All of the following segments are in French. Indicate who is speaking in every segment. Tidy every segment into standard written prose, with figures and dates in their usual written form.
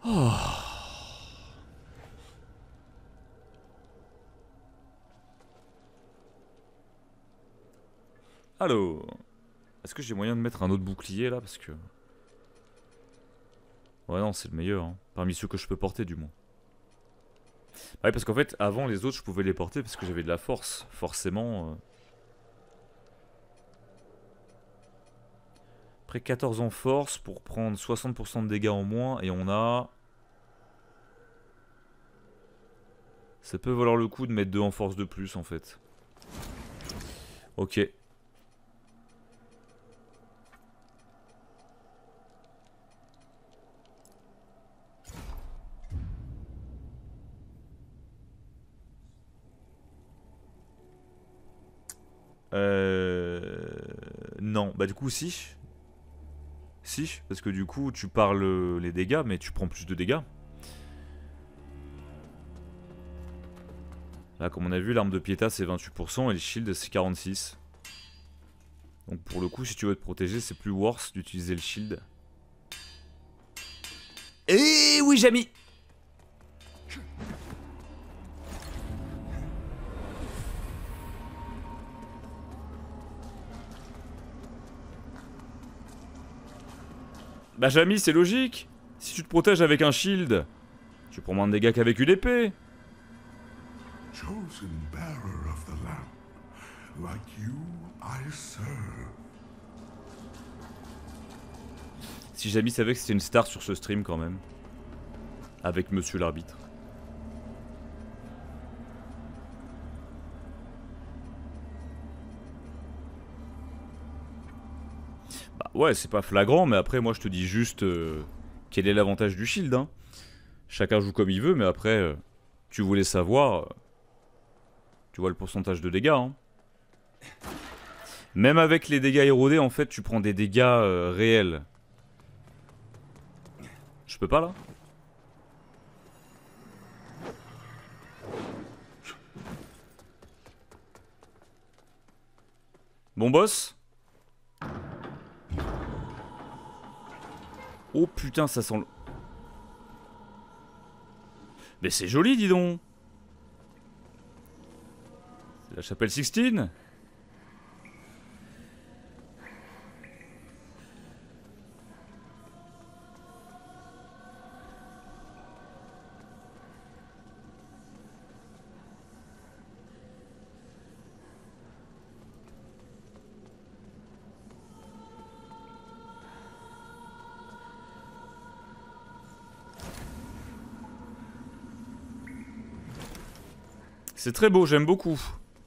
Speaker 1: Oh. Alors, est-ce que j'ai moyen de mettre un autre bouclier là parce que... Ouais non, c'est le meilleur, hein. Parmi ceux que je peux porter du moins. Ouais, parce qu'en fait, avant les autres je pouvais les porter parce que j'avais de la force, forcément. Après 14 en force pour prendre 60% de dégâts en moins et on a... Ça peut valoir le coup de mettre 2 en force de plus en fait. Ok. Non, bah du coup si. Si, parce que du coup tu parles les dégâts mais tu prends plus de dégâts. Là comme on a vu l'arme de Pieta c'est 28% et le shield c'est 46%. Donc pour le coup si tu veux te protéger c'est plus worse d'utiliser le shield. Eh oui Jamy. Bah Jamy c'est logique. Si tu te protèges avec un shield, tu prends moins de dégâts qu'avec une épée.
Speaker 2: Chosen bearer of the lamp, like you I serve.
Speaker 1: Si Jamy savait que c'était une star sur ce stream quand même. Avec Monsieur l'arbitre. Bah ouais, c'est pas flagrant, mais après, moi je te dis juste quel est l'avantage du shield. Hein. Chacun joue comme il veut, mais après, tu voulais savoir. Tu vois le pourcentage de dégâts. Hein. Même avec les dégâts érodés, en fait, tu prends des dégâts réels. Je peux pas là? Bon boss? Oh putain, ça sent le... Mais c'est joli, dis donc. C'est la chapelle Sixtine. C'est très beau, j'aime beaucoup.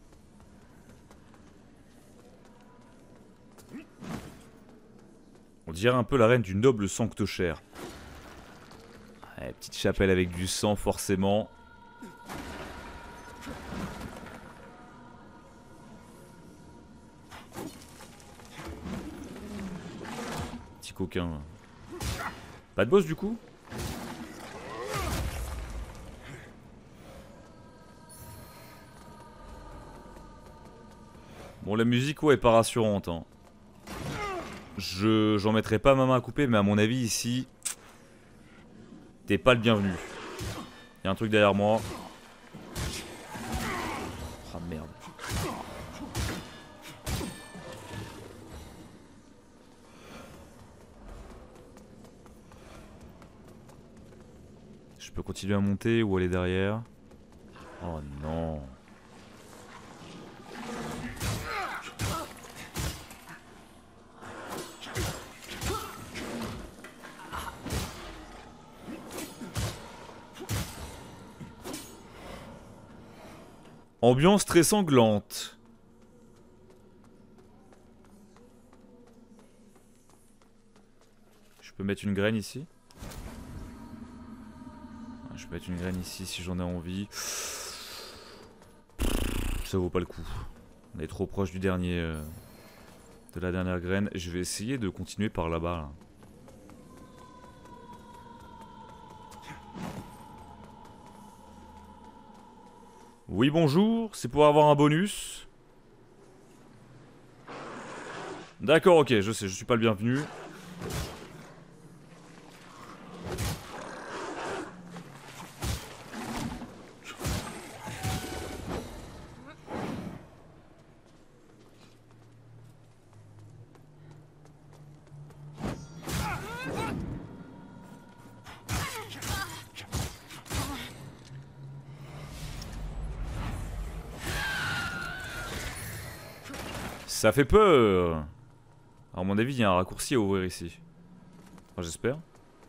Speaker 1: On dirait un peu la reine du noble sanctochère. Ouais, petite chapelle avec du sang, forcément. Petit coquin. Pas de boss du coup? Bon, la musique, ouais, est pas rassurante. Hein. J'en mettrai pas ma main à couper, mais à mon avis, ici, t'es pas le bienvenu. Y'a un truc derrière moi. Ah merde. Je peux continuer à monter ou aller derrière. Oh non. Ambiance très sanglante. Je peux mettre une graine ici? Je peux mettre une graine ici si j'en ai envie. Ça vaut pas le coup. On est trop proche du dernier... de la dernière graine. Je vais essayer de continuer par là-bas. Là. Oui, bonjour. C'est pour avoir un bonus. D'accord, ok. Je sais, je suis pas le bienvenu. Ça fait peur. Alors, à mon avis, il y a un raccourci à ouvrir ici. Enfin, j'espère.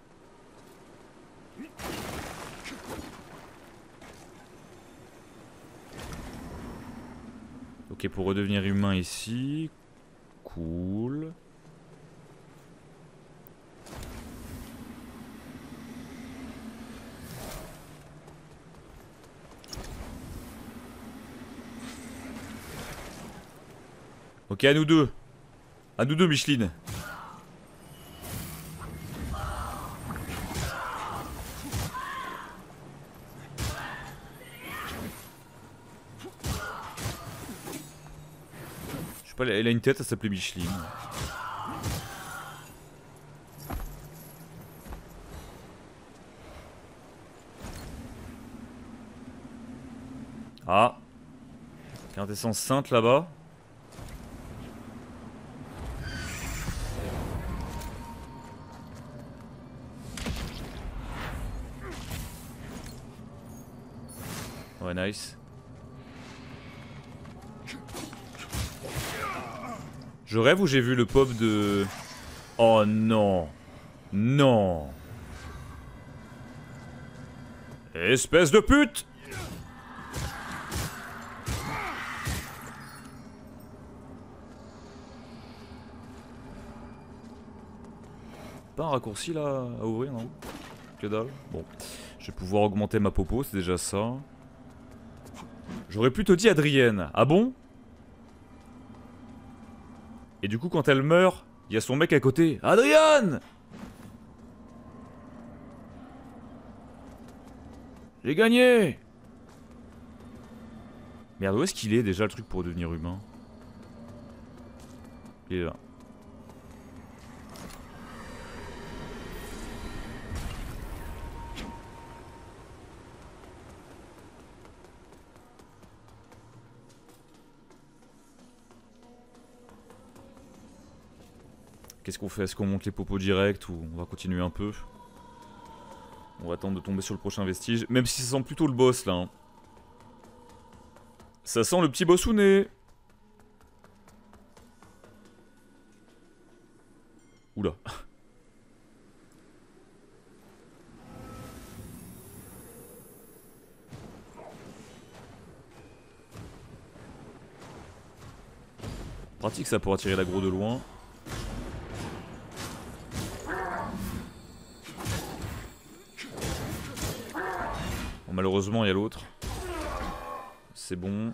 Speaker 1: Ok, pour redevenir humain ici. Cool. Ok, à nous deux. À nous deux, Micheline. Je sais pas, elle a une tête, elle s'appelait Micheline. Ah. Quintessence sainte là-bas. Ouais, nice. Je rêve ou j'ai vu le pop de... Oh non. Non. Espèce de pute. Pas un raccourci là à ouvrir, non? Que dalle. Bon. Je vais pouvoir augmenter ma popo, c'est déjà ça. J'aurais plutôt dit Adrienne. Ah bon? Et du coup, quand elle meurt, il y a son mec à côté. Adrienne! J'ai gagné! Merde, où est-ce qu'il est déjà le truc pour devenir humain? Il est là. Qu'est-ce qu'on fait? Est-ce qu'on monte les popos direct ou on va continuer un peu? On va attendre de tomber sur le prochain vestige. Même si ça sent plutôt le boss là. Hein. Ça sent le petit bossounet. Oula. Pratique ça pour attirer l'aggro de loin. Bon, malheureusement il y a l'autre. C'est bon.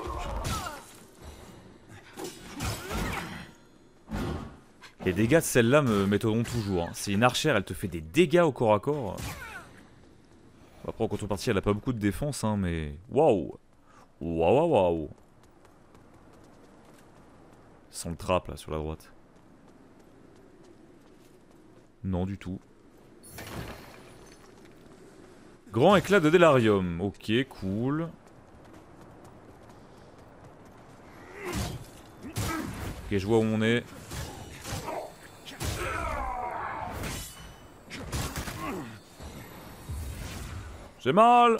Speaker 1: Les dégâts de celle-là m'étonneront toujours. Hein. C'est une archère, elle te fait des dégâts au corps à corps. Après en contrepartie elle a pas beaucoup de défense hein, mais... Waouh. Waouh waouh waouh. Sans le trap là sur la droite. Non du tout. Grand éclat de Délarium. Ok, cool. Ok, je vois où on est. J'ai mal.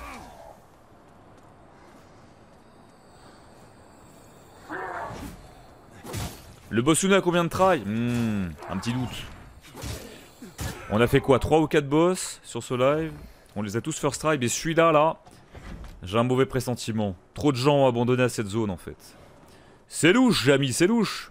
Speaker 1: Le bossounet a combien de try? Un petit doute. On a fait quoi? 3 ou 4 boss sur ce live? On les a tous first try, mais celui-là, là, j'ai un mauvais pressentiment. Trop de gens ont abandonné à cette zone, en fait. C'est louche, Jamy, c'est louche.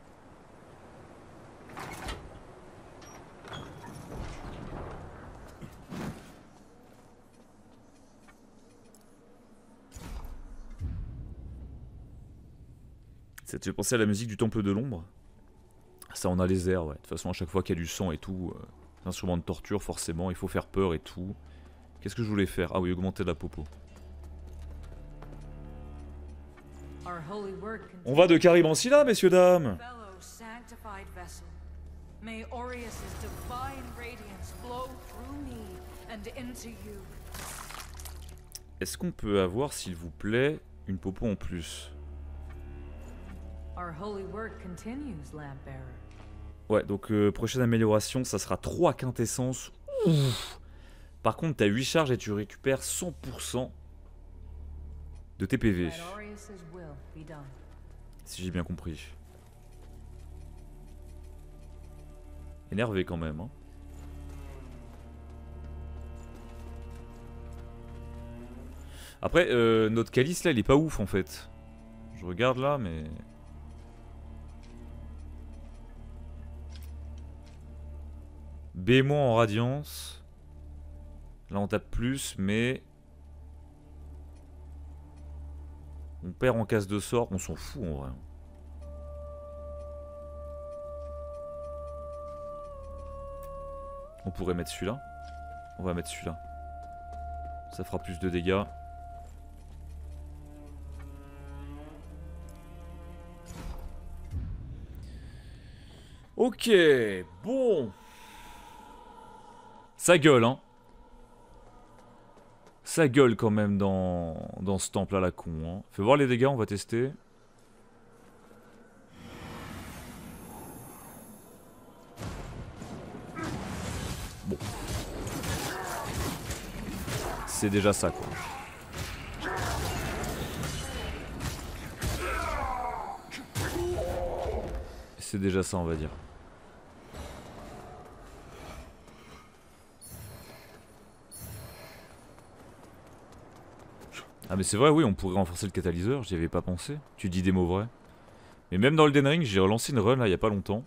Speaker 1: Ça te fait penser à la musique du Temple de l'Ombre? Ça en a les airs, ouais. De toute façon, à chaque fois qu'il y a du sang et tout, instrument de torture, forcément, il faut faire peur et tout. Qu'est-ce que je voulais faire? Ah oui, augmenter la popo. On va de Caribanci là, messieurs dames. Est-ce qu'on peut avoir, s'il vous plaît, une popo en plus? Ouais, donc prochaine amélioration, ça sera 3 quintessences. Ouf. Par contre, t'as 8 charges et tu récupères 100% de TPV. Si j'ai bien compris. Énervé quand même, hein. Après, notre calice là, il est pas ouf en fait. Je regarde là, mais... B- en radiance. Là on tape plus, mais... On perd en casse de sort, on s'en fout en vrai. On pourrait mettre celui-là. On va mettre celui-là. Ça fera plus de dégâts. Ok, bon. Ça gueule, hein. Ça gueule quand même dans ce temple à la con. Hein. Fais voir les dégâts, on va tester. Bon. C'est déjà ça, quoi. C'est déjà ça, on va dire. Ah mais c'est vrai, oui, on pourrait renforcer le catalyseur, j'y avais pas pensé. Tu dis des mots vrais. Mais même dans Elden Ring, j'ai relancé une run là, il y a pas longtemps.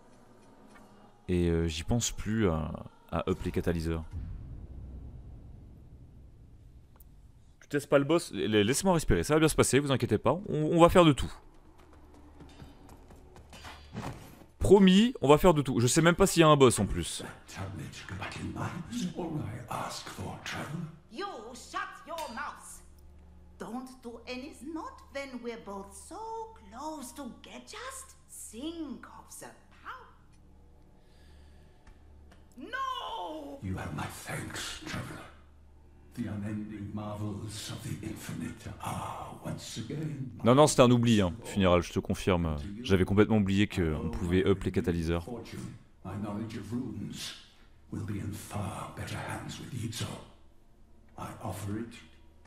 Speaker 1: Et j'y pense plus à up les catalyseurs. Tu testes pas le boss, laisse-moi respirer, ça va bien se passer, vous inquiétez pas, on va faire de tout. Promis, on va faire de tout. Je sais même pas s'il y a un boss en plus.
Speaker 3: You shut your mouth. Don't do any not when we're both so close to get just think of the power. No!
Speaker 2: You have my thanks, traveler. The unending marvels of the infinite are once again.
Speaker 1: Non, non, c'était un oubli, hein, funéral, je te confirme. J'avais complètement oublié qu'on pouvait up les catalyseurs.
Speaker 2: Fortune, my knowledge of runes will be in far better hands with Yizo. I offer it.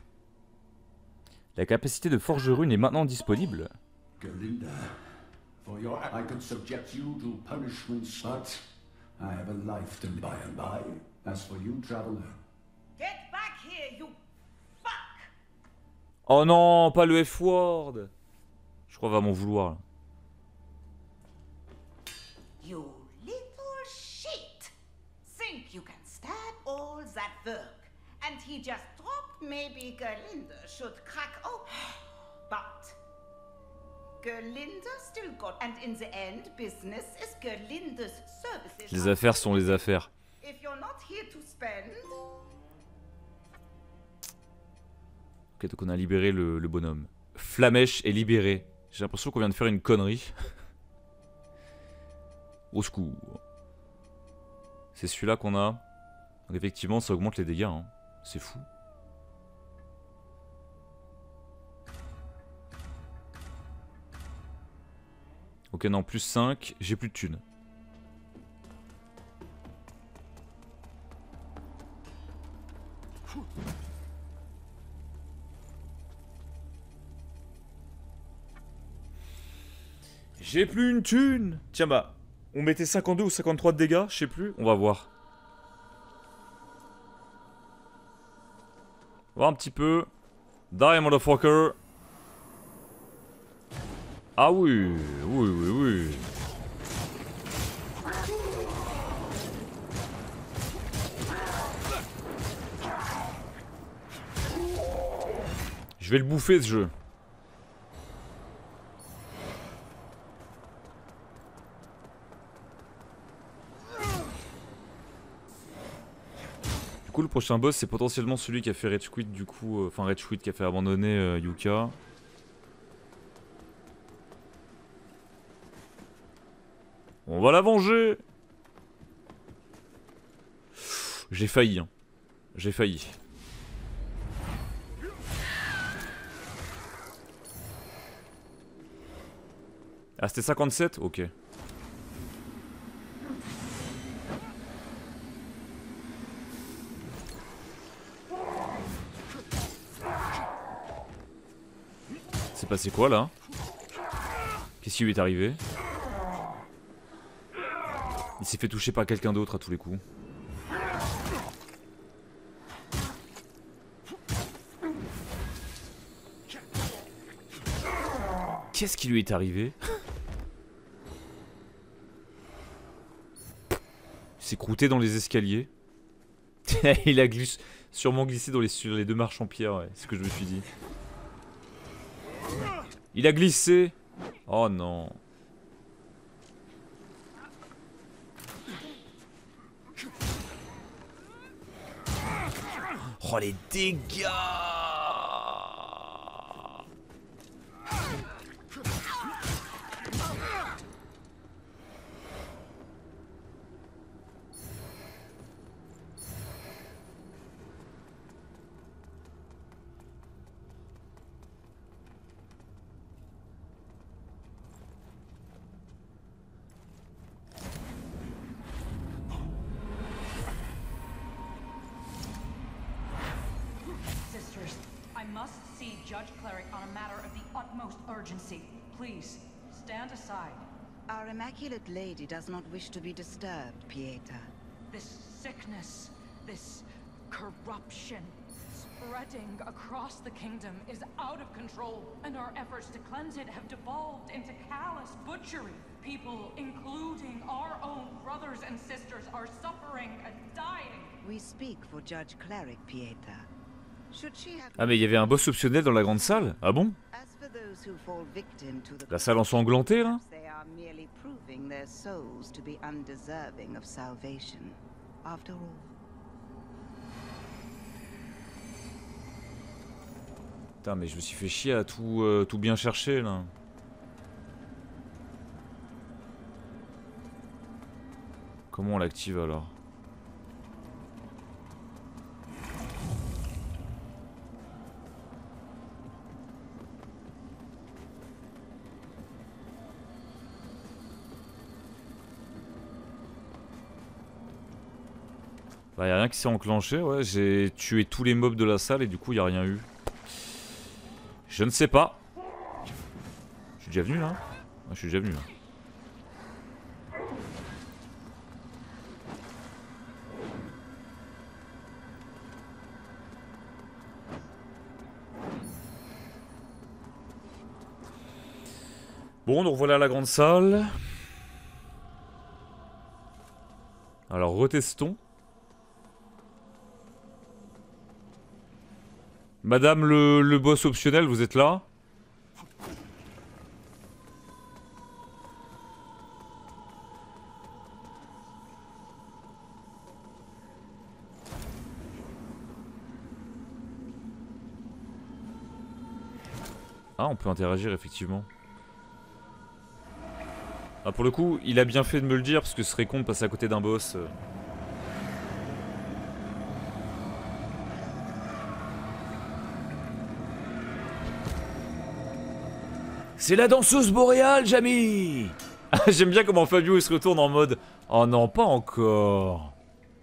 Speaker 1: La capacité de forge de runes est maintenant disponible.
Speaker 2: Galinda, for your I could subject you to punishments, but I have a life to by and by. As for you, traveler,
Speaker 3: Get back here, you fuck!
Speaker 1: Oh non, pas le F-word. Je crois qu'il va m'en vouloir là.
Speaker 3: You little shit! Think you can stab all that work, and he just thought maybe Gerlinda should crack open. But Gerlinda still got, and in the end, business is Gerlinda's services.
Speaker 1: Les affaires sont les affaires.
Speaker 3: If you're not here to spend,
Speaker 1: Ok, donc on a libéré le bonhomme. Flamèche est libéré. J'ai l'impression qu'on vient de faire une connerie. Au secours. C'est celui-là qu'on a. Donc effectivement, ça augmente les dégâts. Hein. C'est fou. Ok, non, plus 5. J'ai plus de thunes. J'ai plus une thune. Tiens bah, on mettait 52 ou 53 de dégâts, je sais plus. On va voir. Voir un petit peu. Die, motherfucker. Ah oui, oui, oui, oui. Je vais le bouffer ce jeu. Du coup, le prochain boss, c'est potentiellement celui qui a fait Rage Quit, du coup, enfin Rage Quit qui a fait abandonner Yuka. On va la venger. J'ai failli, hein. J'ai failli. Ah, c'était 57? Ok. C'est passé quoi là? Qu'est-ce qui lui est arrivé? Il s'est fait toucher par quelqu'un d'autre à tous les coups. Qu'est-ce qui lui est arrivé? Il s'est croûté dans les escaliers. Il a sûrement glissé sur les deux marches en pierre, ouais, c'est ce que je me suis dit. Il a glissé. Oh non. Oh les dégâts.
Speaker 4: I must see Judge Cleric on a matter of the utmost urgency. Please, stand aside.
Speaker 3: Our Immaculate Lady does not wish to be disturbed, Pieta.
Speaker 4: This sickness, this corruption, spreading across the kingdom is out of control, and our efforts to cleanse it have devolved into callous butchery. People, including our own brothers and sisters, are suffering and dying.
Speaker 3: We speak for Judge Cleric, Pieta.
Speaker 1: Ah mais il y avait un boss optionnel dans la grande salle? Ah bon? La salle ensanglantée là? Putain mais je me suis fait chier à tout bien chercher là. Comment on l'active alors? Bah y'a rien qui s'est enclenché, ouais, j'ai tué tous les mobs de la salle et du coup y'a rien eu. Je ne sais pas. Je suis déjà venu là? Ouais, je suis déjà venu là. Bon, donc voilà la grande salle. Alors retestons. Madame le boss optionnel, vous êtes là? Ah, on peut interagir effectivement. Ah, pour le coup, il a bien fait de me le dire parce que ce serait con de passer à côté d'un boss. C'est la danseuse boréale, Jamie. J'aime bien comment Fabio il se retourne en mode oh non, pas encore.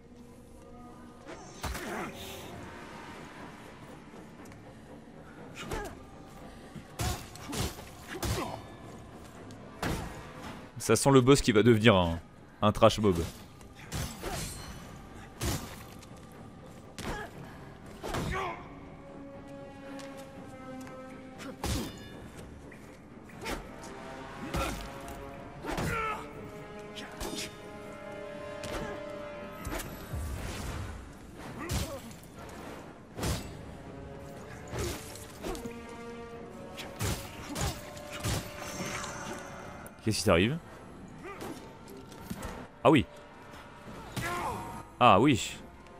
Speaker 1: Ça sent le boss qui va devenir un trash mob. Qu'est-ce qui t'arrive? Ah oui. Ah oui.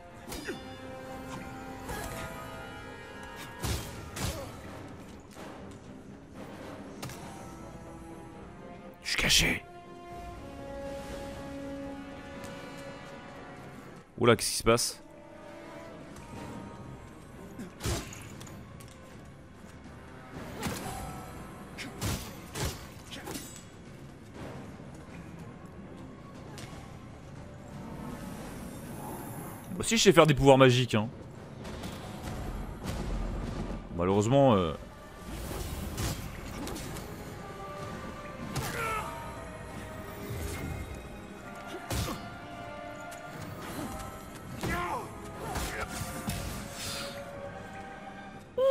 Speaker 1: Je suis caché. Oula, qu'est-ce qui se passe? Moi aussi je sais faire des pouvoirs magiques hein. Malheureusement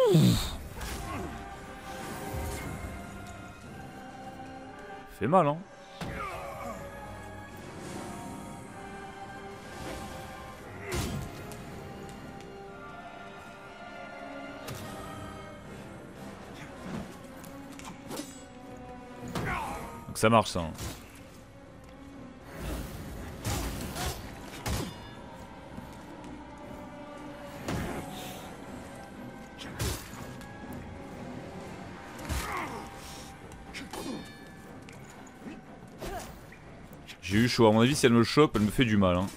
Speaker 1: Fait mal, hein. Donc ça marche, ça. Hein. J'ai eu chaud, à mon avis si elle me chope, elle me fait du mal hein.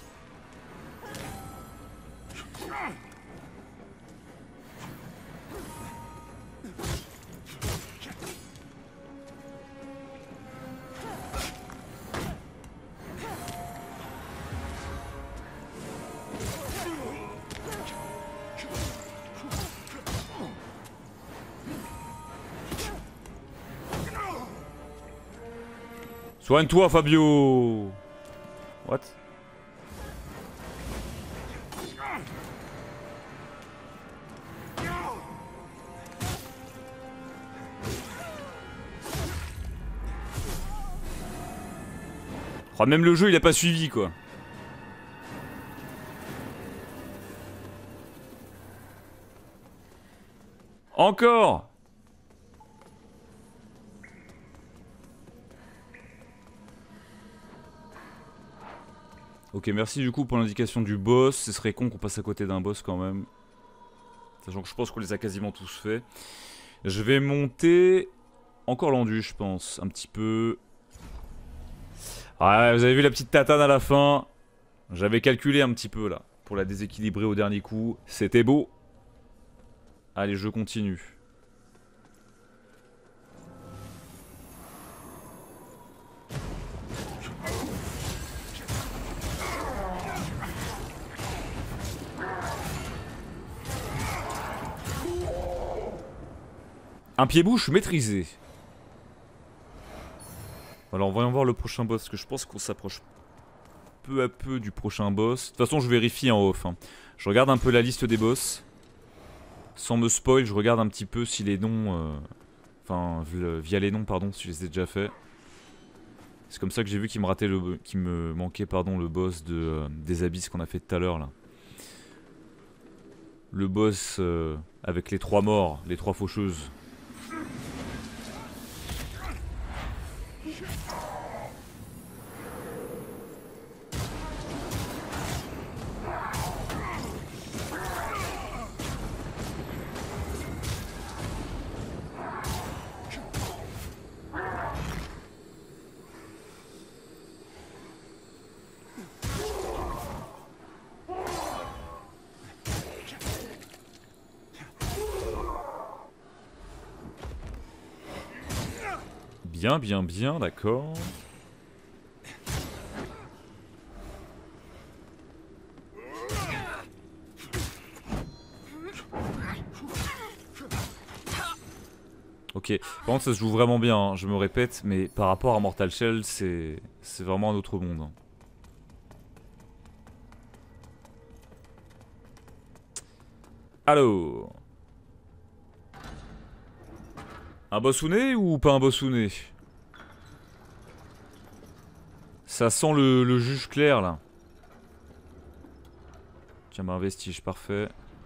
Speaker 1: Soigne-toi Fabio. What? Oh, même le jeu il a pas suivi quoi. Encore. Ok, merci du coup pour l'indication du boss. Ce serait con qu'on passe à côté d'un boss quand même. Sachant que je pense qu'on les a quasiment tous faits. Je vais monter encore l'endu, je pense. Un petit peu. Ouais, vous avez vu la petite tatane à la fin. J'avais calculé un petit peu là. Pour la déséquilibrer au dernier coup. C'était beau. Allez, je continue. Un pied-bouche maîtrisé. Alors voyons voir le prochain boss, parce que je pense qu'on s'approche peu à peu du prochain boss. De toute façon je vérifie en off hein. Je regarde un peu la liste des boss. Sans me spoil, je regarde un petit peu si les noms... Enfin, via les noms, pardon, si je les ai déjà faits. C'est comme ça que j'ai vu qu'il me manquait pardon, le boss des abysses qu'on a fait tout à l'heure là. Le boss avec les 3 morts, les 3 faucheuses. Bien, bien, bien, d'accord. Ok, par contre ça se joue vraiment bien, hein. Je me répète, mais par rapport à Mortal Shell, c'est vraiment un autre monde. Hein. Alors... Un bossounet ou pas un bossounet? Ça sent le juge clair là. Tiens, bah un vestige, parfait.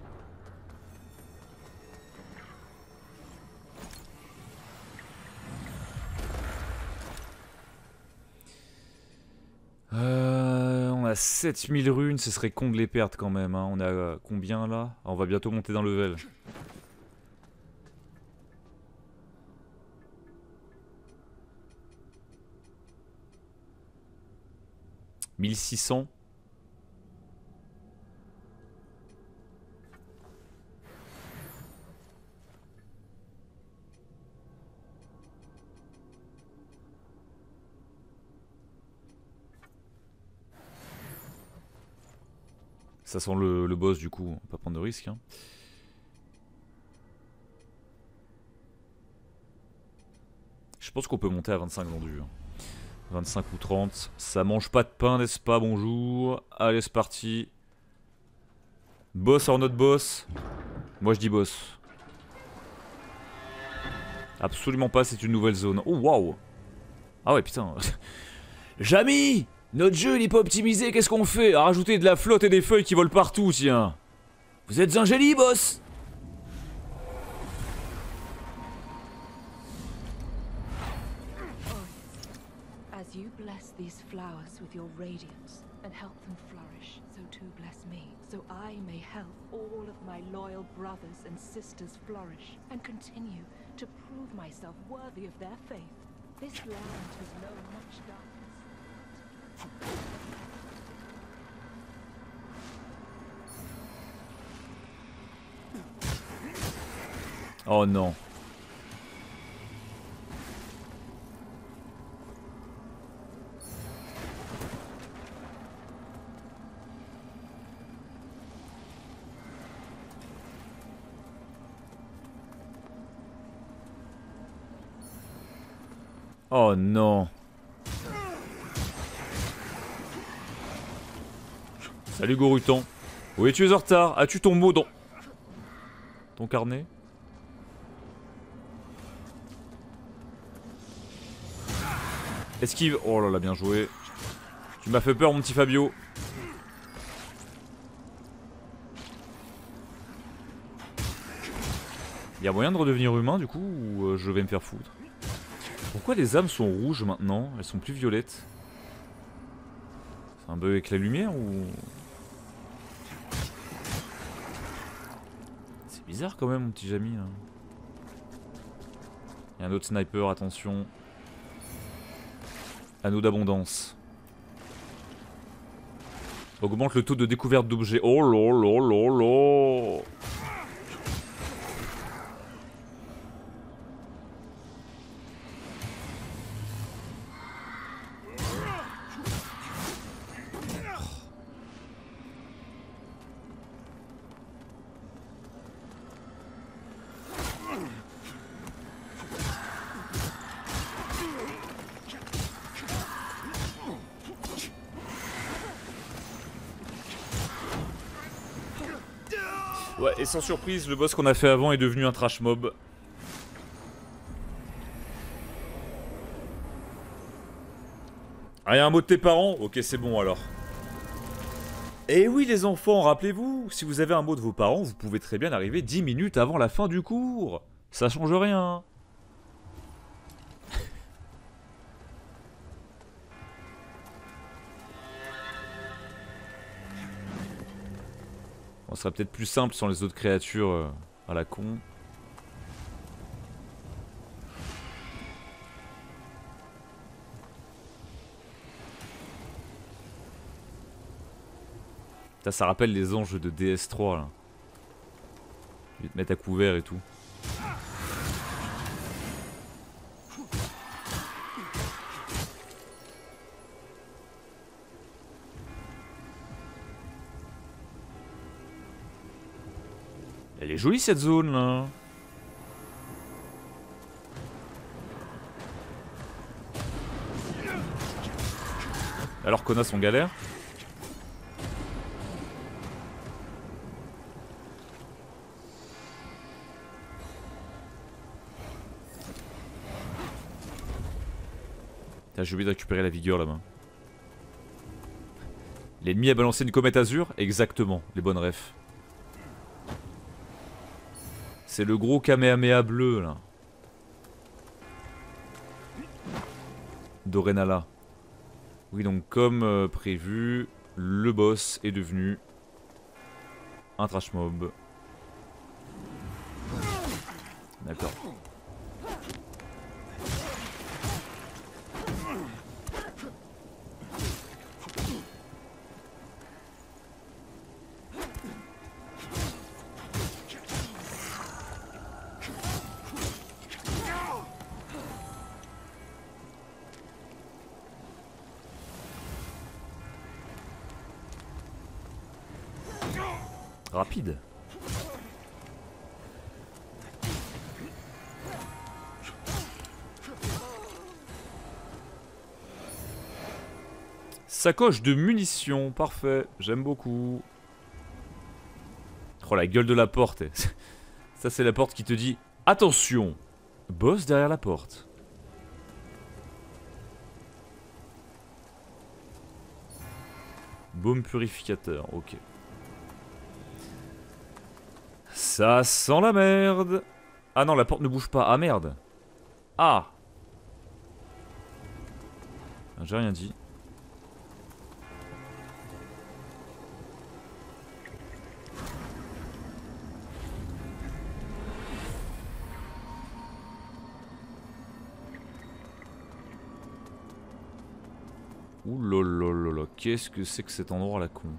Speaker 1: On a 7000 runes, ce serait con de les perdre quand même. Hein. On a combien là? On va bientôt monter dans le level. « 1600 ». Ça sent le boss du coup, on va pas prendre de risque. Hein. Je pense qu'on peut monter à 25 vendus. Hein. 25 ou 30. Ça mange pas de pain, n'est-ce pas? Bonjour. Allez, c'est parti. Boss or not boss? Moi je dis boss. Absolument pas, c'est une nouvelle zone. Oh waouh. Ah ouais putain. Jamy, notre jeu il est pas optimisé, qu'est-ce qu'on fait? À rajouter de la flotte et des feuilles qui volent partout, tiens. Vous êtes un génie, boss.
Speaker 4: As you bless these flowers with your radiance and help them flourish, so too bless me, so I may help all of my loyal brothers and sisters flourish and continue to prove myself worthy of their faith. This land has known much darkness.
Speaker 1: Oh non. Oh non. Salut Gorutan. Oui, tu es en retard. As-tu ton mot dans ton carnet? Esquive. Oh là là, bien joué. Tu m'as fait peur, mon petit Fabio. Y'a moyen de redevenir humain du coup ou je vais me faire foutre? Pourquoi les âmes sont rouges maintenant? Elles sont plus violettes. C'est un bug avec la lumière ou... C'est bizarre quand même mon petit Jamy. Il y a un autre sniper, attention. Anneau d'abondance. Augmente le taux de découverte d'objets. Oh là là là là. Ouais, et sans surprise, le boss qu'on a fait avant est devenu un trash mob. Ah, y'a un mot de tes parents? Ok, c'est bon alors. Eh oui les enfants, rappelez-vous, si vous avez un mot de vos parents, vous pouvez très bien arriver 10 minutes avant la fin du cours. Ça change rien. On serait peut-être plus simple sans les autres créatures à la con. Ça rappelle les anges de DS3 là. Ils vont te mettre à couvert et tout. Elle est jolie cette zone là. Alors connasse on galère. J'ai oublié de récupérer la vigueur là-bas. L'ennemi a balancé une comète azur? Exactement, les bonnes refs. C'est le gros Kamehameha bleu là. Dorenala. Oui donc comme prévu, le boss est devenu un trash mob. D'accord. Rapide. Sacoche de munitions, parfait, j'aime beaucoup. Oh la gueule de la porte. Ça c'est la porte qui te dit attention, Boss derrière la porte. Baume purificateur, ok. Ça sent la merde. Ah non, la porte ne bouge pas. Ah merde. Ah. J'ai rien dit. Ouh là, qu'est-ce que c'est que cet endroit à la con?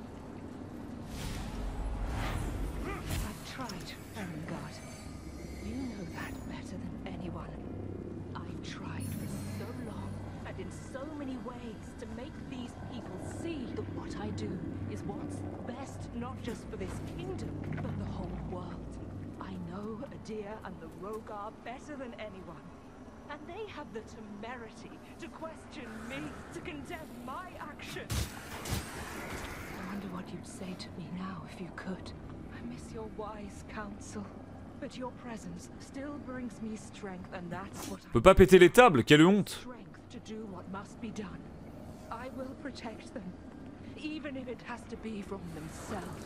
Speaker 4: I've tried, Ermengarde. You know that better than anyone. I've tried for so long and in so many ways to make these people see that what I do is what's best not just for this kingdom, but the whole world. I know Adir and the Rogar better than anyone. And they have the temerity to question me, to condemn my actions. I wonder what you'd say to me now if you could. I miss your wise counsel, but your presence still brings me strength, and that's what
Speaker 1: On peut pas péter les tables, quelle honte!
Speaker 4: strength to do what must be done. I will protect them, even if it has to be from themselves.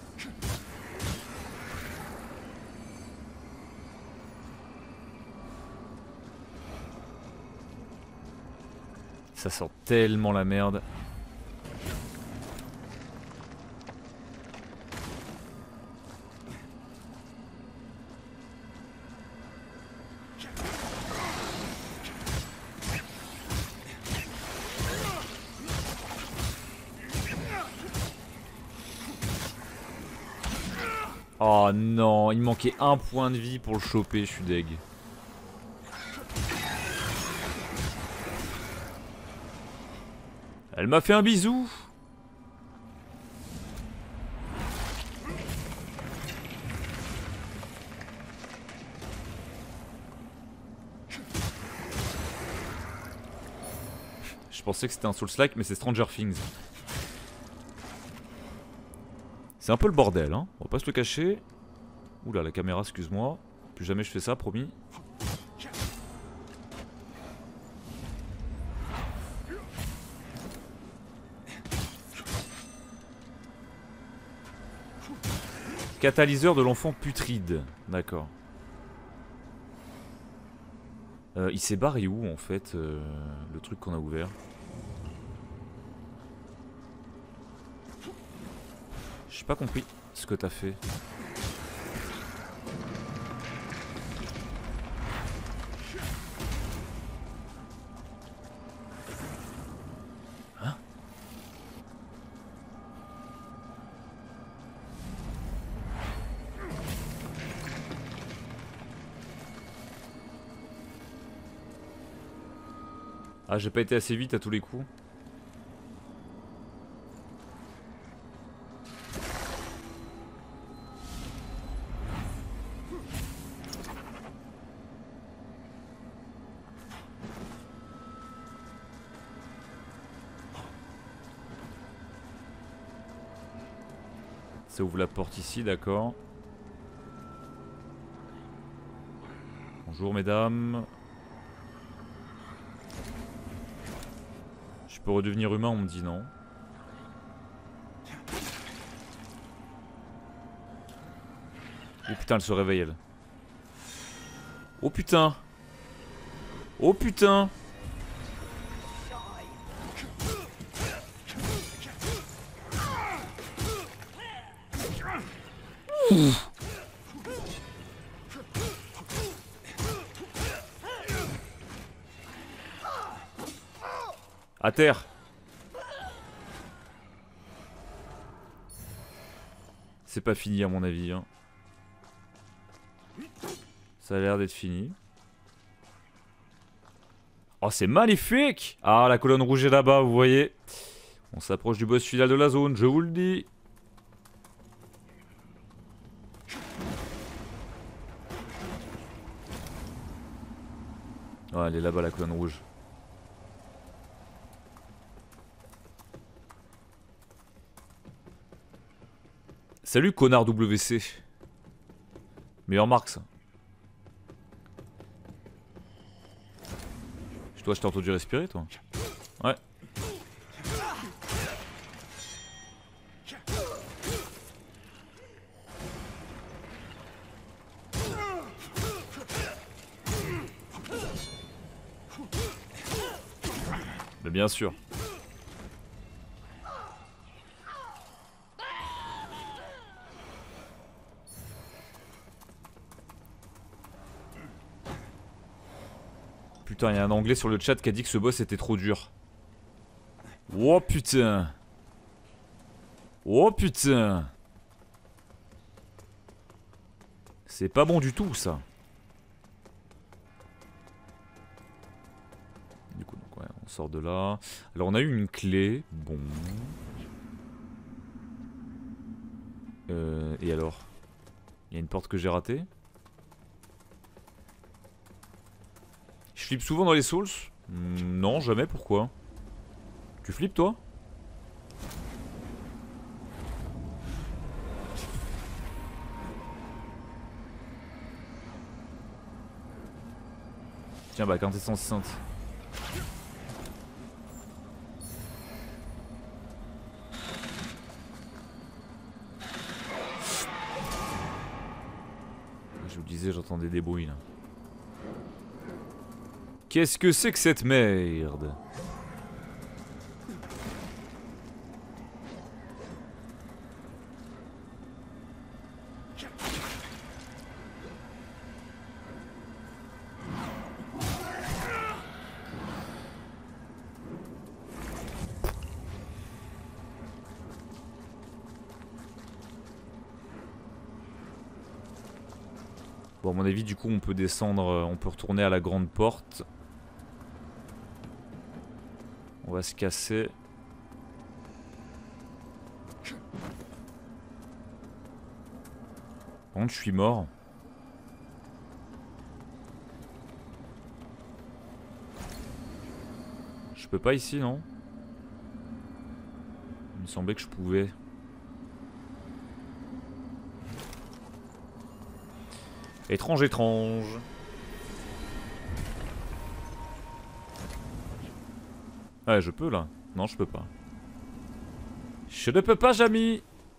Speaker 1: Ça sent tellement la merde. Oh non, il manquait un point de vie pour le choper, je suis deg. Elle m'a fait un bisou. Je pensais que c'était un Souls-like, mais c'est Stranger Things. C'est un peu le bordel, hein. On va pas se le cacher. Oula, la caméra, excuse-moi. Plus jamais je fais ça, promis. Catalyseur de l'enfant putride. D'accord. Il s'est barré où en fait le truc qu'on a ouvert? J'ai pas compris ce que t'as fait. Hein? Ah, j'ai pas été assez vite à tous les coups. Ça ouvre la porte ici, d'accord. Bonjour mesdames. Je peux redevenir humain, on me dit non. Oh putain, elle se réveille elle. Oh putain. Oh putain. À terre. C'est pas fini à mon avis, hein. Ça a l'air d'être fini. Oh, c'est magnifique! Ah, la colonne rouge est là-bas, vous voyez. On s'approche du boss final de la zone, je vous le dis. Oh, elle est là-bas, la colonne rouge. Salut, connard WC. Meilleure marque, ça. Toi, je t'ai entendu respirer, toi. Ouais. Mais bien sûr. Putain, il y a un anglais sur le chat qui a dit que ce boss était trop dur. Oh putain. Oh putain. C'est pas bon du tout ça. Du coup, donc, ouais, on sort de là. Alors on a eu une clé. Bon. Et alors? Il y a une porte que j'ai ratée. Je flippe souvent dans les Souls? Non, jamais, pourquoi? Tu flippes toi? Tiens, bah, quintessence sainte. Je vous disais, j'entendais des bruits là. Qu'est-ce que c'est que cette merde? Bon, à mon avis, du coup, on peut descendre, on peut retourner à la grande porte. On va se casser. Par contre, je suis mort. Je peux pas ici, non? Il me semblait que je pouvais. Étrange, étrange. Ouais, je peux là. Non, je peux pas. Je ne peux pas, Jamy.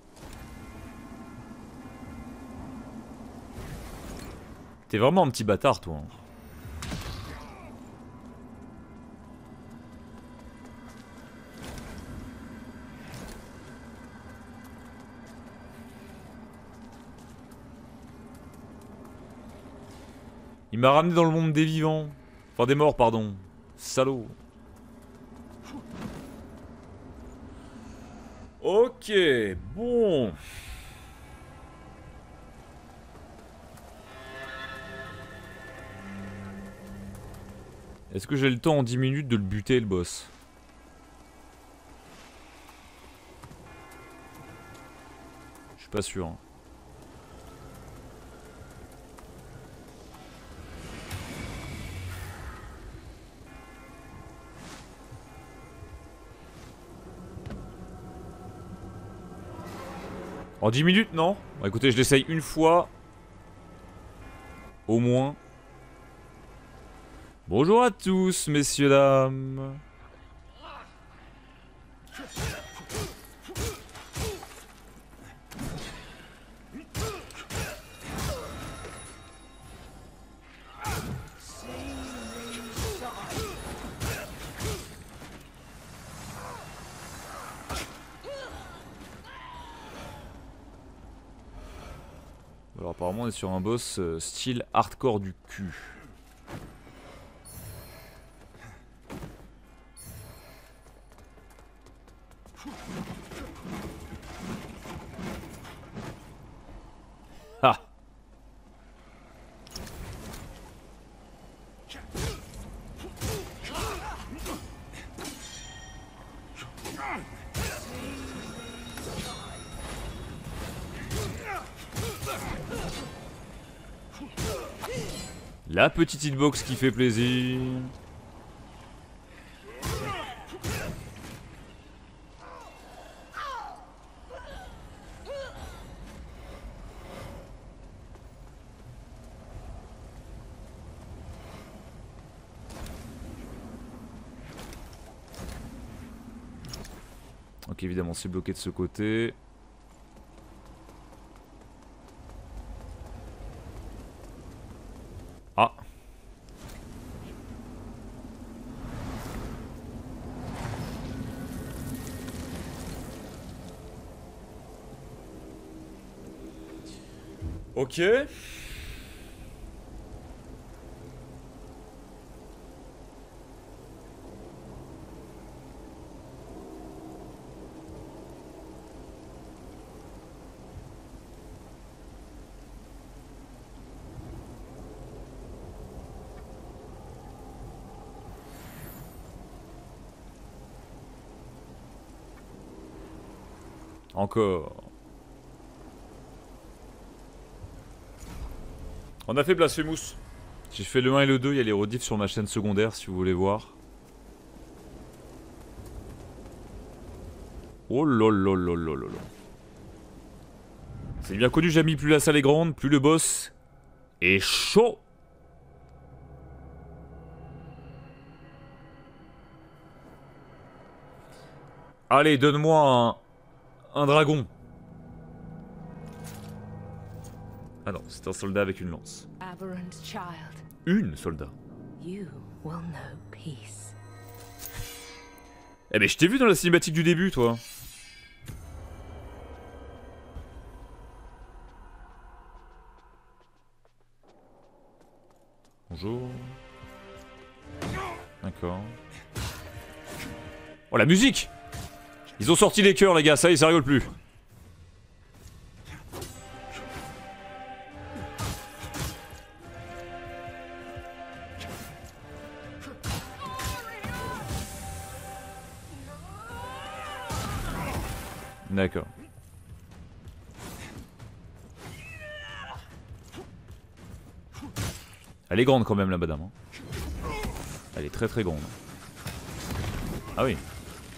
Speaker 1: T'es vraiment un petit bâtard, toi. Il m'a ramené dans le monde des vivants. Enfin, des morts, pardon. Salaud. Ok, bon. Est-ce que j'ai le temps en 10 minutes de le buter, le boss? Je suis pas sûr. Hein. En 10 minutes, non? Bon, écoutez, je l'essaye une fois. Au moins. Bonjour à tous, messieurs, dames. Alors apparemment on est sur un boss style hardcore du cul. Ah. La petite hitbox qui fait plaisir. Donc évidemment c'est bloqué de ce côté. Ah. Ok. Encore. On a fait Blasphemous. J'ai fait le 1 et le 2, il y a les rediffs sur ma chaîne secondaire si vous voulez voir. Oh lolololololol. C'est bien connu, Jamy, plus la salle est grande, plus le boss est chaud. Allez, donne-moi un dragon. Ah non, c'est un soldat avec une lance.
Speaker 4: Aberrant child,
Speaker 1: Une soldat.
Speaker 4: you will know peace.
Speaker 1: Eh ben je t'ai vu dans la cinématique du début, toi. Bonjour. D'accord. Oh la musique! Ils ont sorti les cœurs les gars, ça y est, ça rigole plus. D'accord. Elle est grande quand même la madame. Hein. Elle est très très grande. Ah oui.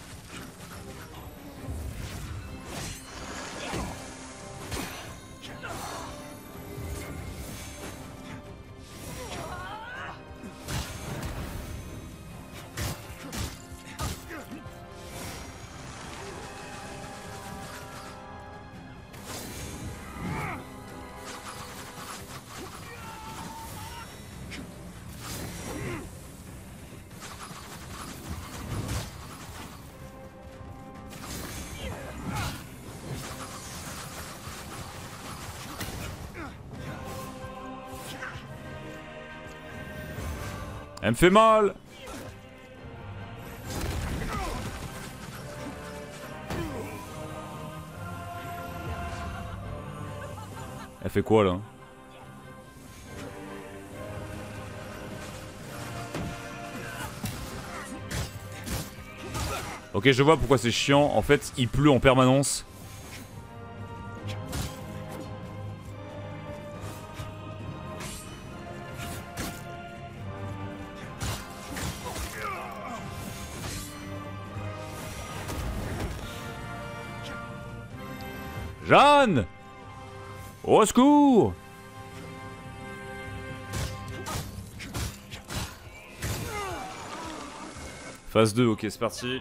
Speaker 1: Elle me fait mal. Elle fait quoi là? Ok, je vois pourquoi c'est chiant. En fait, il pleut en permanence. Jeanne! Au secours! Phase 2, ok, c'est parti.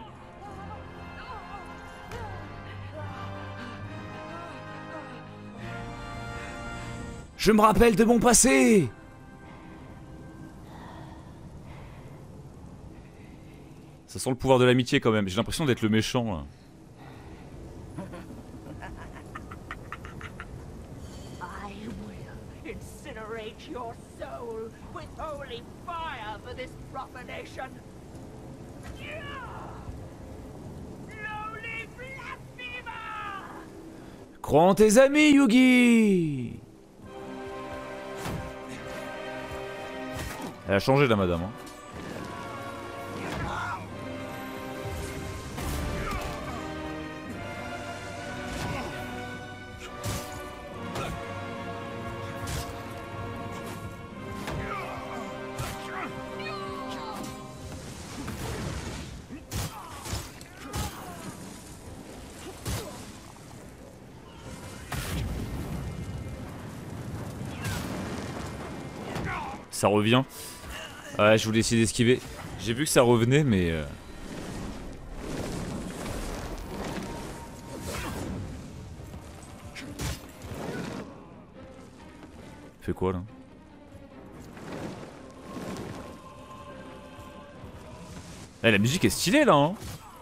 Speaker 1: Je me rappelle de mon passé! Ça sent le pouvoir de l'amitié quand même, j'ai l'impression d'être le méchant là.
Speaker 5: Your soul with holy fire for this profanation. Lowly blasphemer!
Speaker 1: Crois en tes amis, Yugi! Elle a changé la madame. Hein. Ça revient. Ouais, je voulais essayer d'esquiver. J'ai vu que ça revenait, mais... Fait quoi là? Eh, la musique est stylée là hein.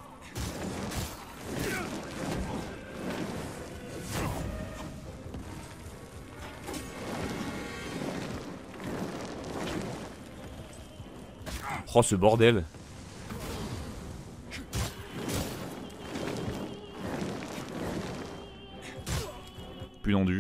Speaker 1: Oh ce bordel. Plus tendu.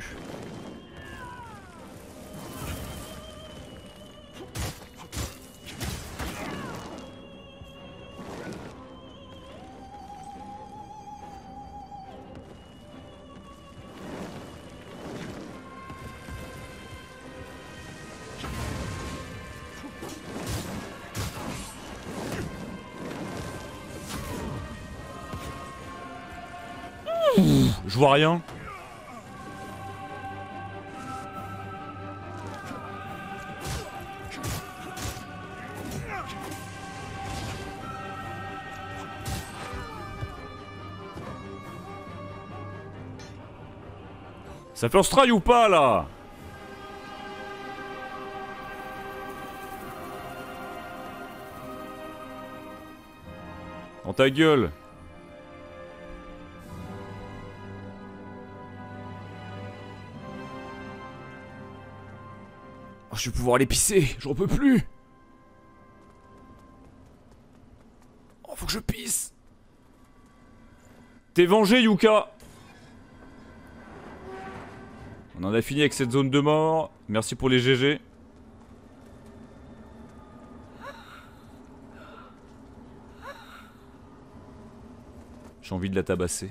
Speaker 1: Je vois rien. Ça fait un strike ou pas là? Dans ta gueule. Oh, je vais pouvoir aller pisser, j'en peux plus. Oh, faut que je pisse. T'es vengé, Yuka. On en a fini avec cette zone de mort. Merci pour les GG. J'ai envie de la tabasser.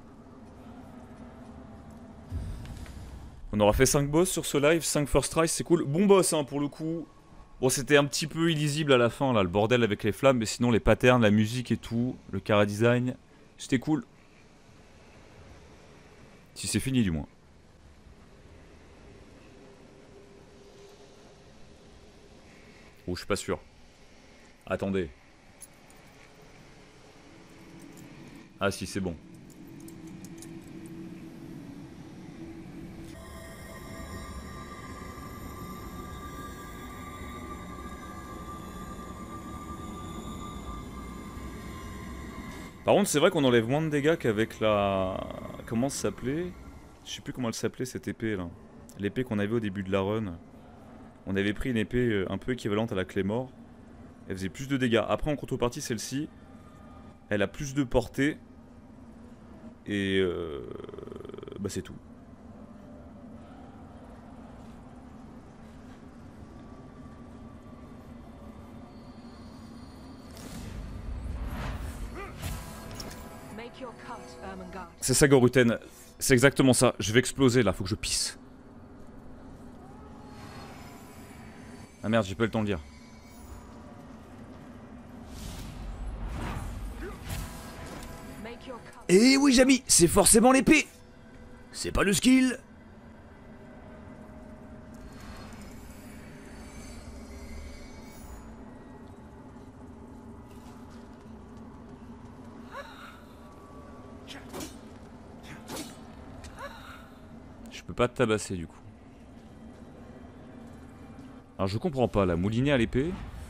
Speaker 1: On aura fait 5 boss sur ce live, 5 first try, c'est cool. Bon boss hein, pour le coup. Bon c'était un petit peu illisible à la fin là, le bordel avec les flammes, mais sinon les patterns, la musique et tout, le chara design, c'était cool. Si c'est fini du moins. Oh je suis pas sûr. Attendez. Ah si c'est bon. Par contre c'est vrai qu'on enlève moins de dégâts qu'avec la... Comment ça s'appelait? Je sais plus comment elle s'appelait cette épée là. L'épée qu'on avait au début de la run. On avait pris une épée un peu équivalente à la Claymore. Elle faisait plus de dégâts. Après en contrepartie celle-ci, elle a plus de portée. Et bah c'est tout. C'est ça Goruten, c'est exactement ça. Je vais exploser là, faut que je pisse. Ah merde, j'ai pas eu le temps de lire. Eh oui Jamy, c'est forcément l'épée. C'est pas le skill. Je peux pas te tabasser du coup. Alors je comprends pas, la moulinée à l'épée.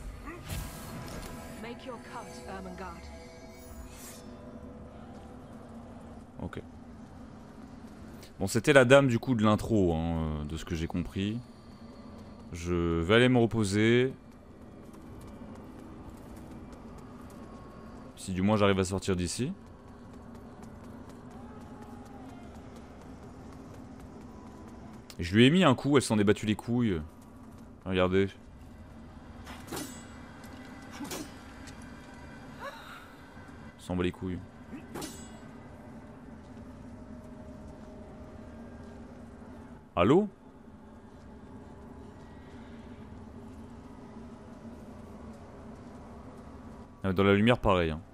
Speaker 1: Ok. Bon c'était la dame du coup de l'intro, hein, de ce que j'ai compris. Je vais aller me reposer. Si du moins j'arrive à sortir d'ici. Je lui ai mis un coup, elle s'en est battue les couilles. Regardez. S'en bat les couilles. Allô? Dans la lumière pareil hein.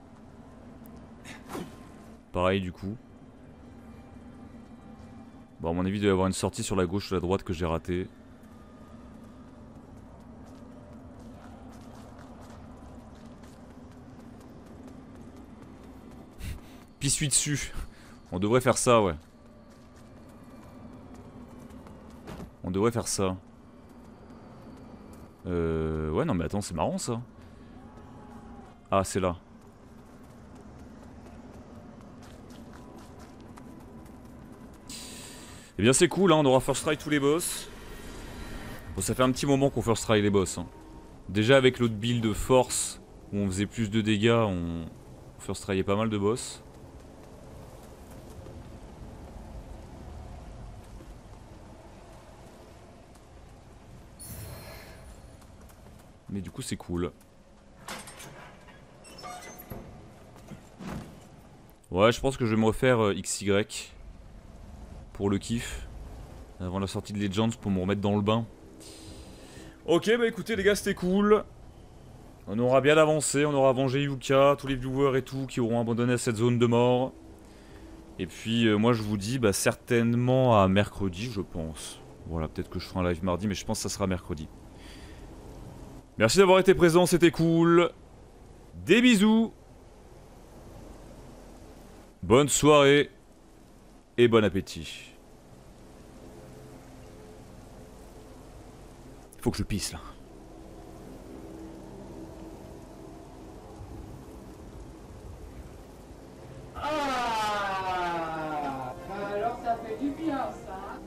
Speaker 1: Pareil du coup. Bon à mon avis il doit y avoir une sortie sur la gauche ou la droite que j'ai ratée. Pisse-lui dessus. On devrait faire ça ouais. On devrait faire ça. Ouais, non mais attends, c'est marrant ça. Ah, c'est là. Eh bien c'est cool, hein, on aura first try tous les boss. Bon, ça fait un petit moment qu'on first try les boss. Hein. Déjà avec l'autre build de force, où on faisait plus de dégâts, on first tryait pas mal de boss. Mais du coup c'est cool. Ouais, je pense que je vais me refaire XY pour le kiff avant la sortie de Legends pour me remettre dans le bain. Ok, bah écoutez les gars, c'était cool. On aura bien avancé, on aura vengé Yuka, tous les viewers et tout qui auront abandonné cette zone de mort. Et puis moi je vous dis bah certainement à mercredi je pense. Voilà, peut-être que je ferai un live mardi mais je pense que ça sera mercredi. Merci d'avoir été présent, c'était cool. Des bisous. Bonne soirée et bon appétit. Faut que je pisse là.
Speaker 6: Ah, alors ça fait du bien ça, hein.